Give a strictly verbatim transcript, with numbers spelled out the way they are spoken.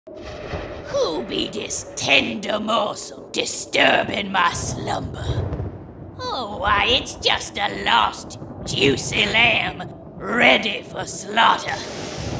Who be this tender morsel disturbing my slumber? Oh, why, it's just a lost, juicy lamb, ready for slaughter.